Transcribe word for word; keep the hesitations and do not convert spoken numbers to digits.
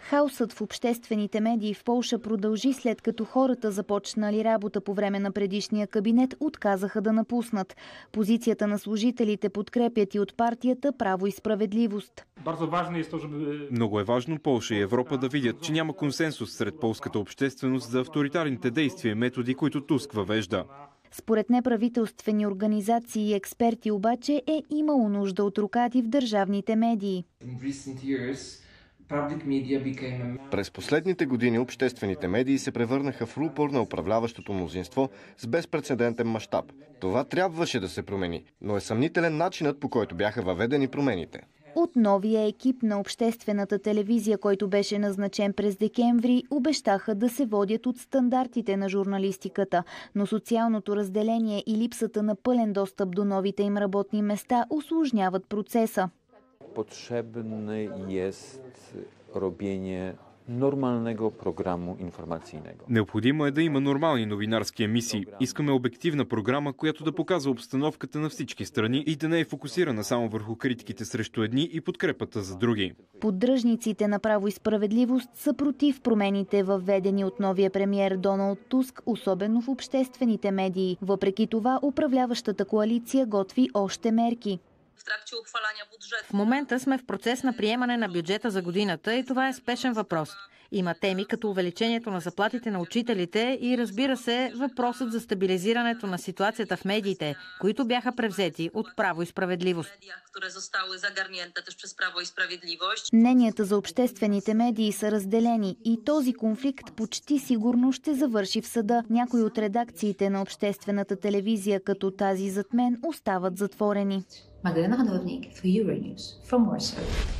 Хаосът в обществените медии в Полша продължи, след като хората, започнали работа по време на предишния кабинет, отказаха да напуснат. Позицията на служителите подкрепят и от партията Право и справедливост. Много е важно Полша и Европа да видят, че няма консенсус сред полската общественост за авторитарните действия и методи, които Туск въвежда. Според неправителствени организации и експерти обаче е имало нужда от рокади в държавните медии. През последните години обществените медии се превърнаха в рупор на управляващото мнозинство с безпрецедентен мащаб. Това трябваше да се промени, но е съмнителен начинът, по който бяха въведени промените. От новия екип на обществената телевизия, който беше назначен през декември, обещаха да се водят от стандартите на журналистиката, но социалното разделение и липсата на пълен достъп до новите им работни места усложняват процеса. Potrzebne jest robienie normalnego programu informacyjnego. Необходимо е да има нормални новинарски емисии. Искаме обективна програма, която да показва обстановката на всички страни и да не е фокусирана само върху критиките срещу едни и подкрепата за други. Поддръжниците на Право и справедливост са против промените, въведени от новия премиер Доналд Туск, особено в обществените медии. Въпреки това, управляващата коалиция готви още мерки. В момента сме в процес на приемане на бюджета за годината и това е спешен въпрос. Има теми като увеличението на заплатите на учителите и, разбира се, въпросът за стабилизирането на ситуацията в медиите, които бяха превзети от Право и справедливост. Мненията за обществените медии са разделени и този конфликт почти сигурно ще завърши в съда. Някои от редакциите на обществената телевизия, като тази зад мен, остават затворени. Magdalena Hodownik for Euronews from Warsaw.